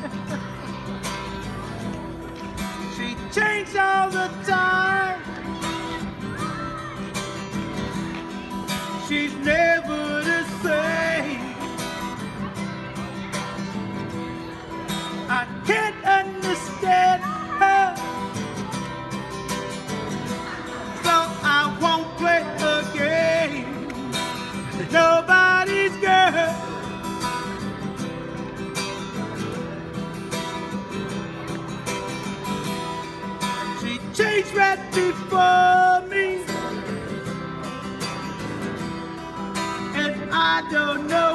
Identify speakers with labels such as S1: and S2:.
S1: She changed all the time. She's never the same. I can't understand her, so I won't play a game. Nobody's girl. She changed right before me, and I don't know